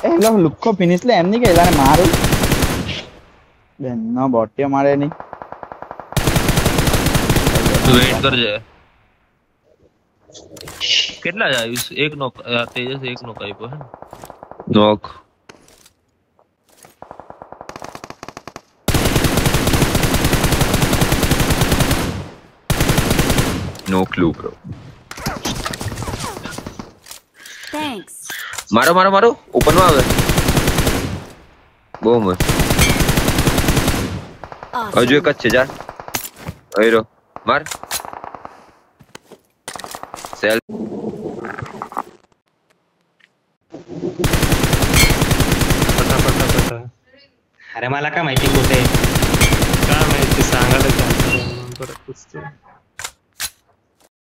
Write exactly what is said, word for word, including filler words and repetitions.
એલો લુક્કો finish લે એમ નહીં કે એલાને મારું બેનનો બોટિયો મારે નહીં વેઇટ કરજે કેટલા જાય એક નો તેજસ એક નો કાઈપો હે નોક नो क्लू ब्रो थैंक्स मारो मारो मारो ओपन में आवे बो मत हजू एक अच्छे जा हीरो मार सेल पटा पटा पटा अरे मला काय माहिती कुठे काय माहिती सांगायला काय परत पुस्तक